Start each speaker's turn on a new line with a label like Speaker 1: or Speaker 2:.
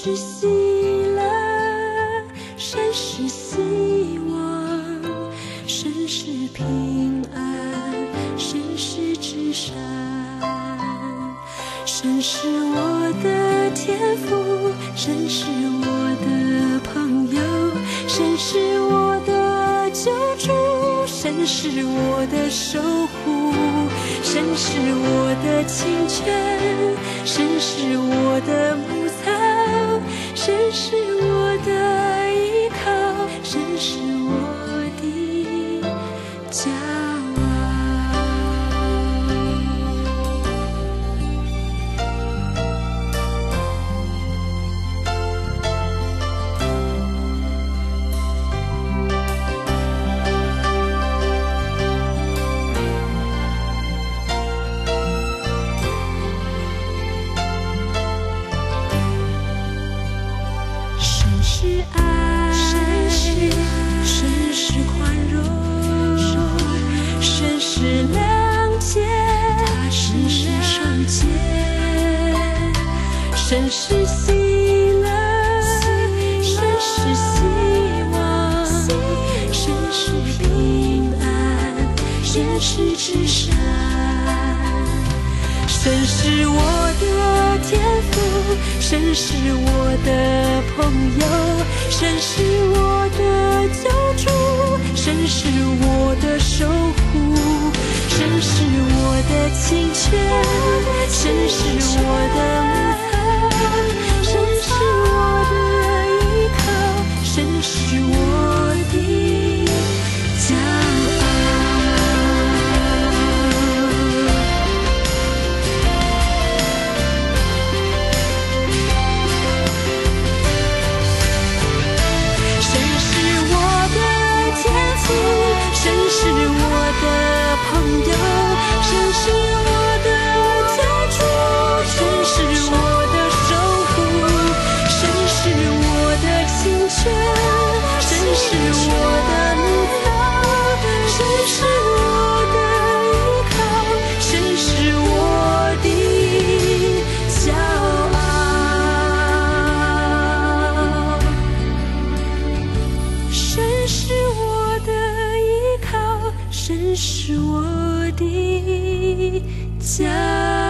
Speaker 1: 是喜乐，神是希望，神是平安，神是至善，神是我的天父，神是我的朋友，神是我的救主，神是我的守护，神是我的清泉，神是我的牧草，神是我的依靠，神是我的骄傲。神是爱，神是宽容，神是谅解，神是圣洁，神是喜乐，神是希望，神是平安，神是至善。神是我的天父，神是我的朋友，神是我的救主，神是我的守护，神是我的清泉，神是我的牧草，神是我的依靠，神是我的骄傲。神是我的朋友，神是我的救主，神是我的守护，神是我的清泉，神是我的牧草，神是我的依靠，神是我的骄傲，神是我的依靠，神是我的骄傲。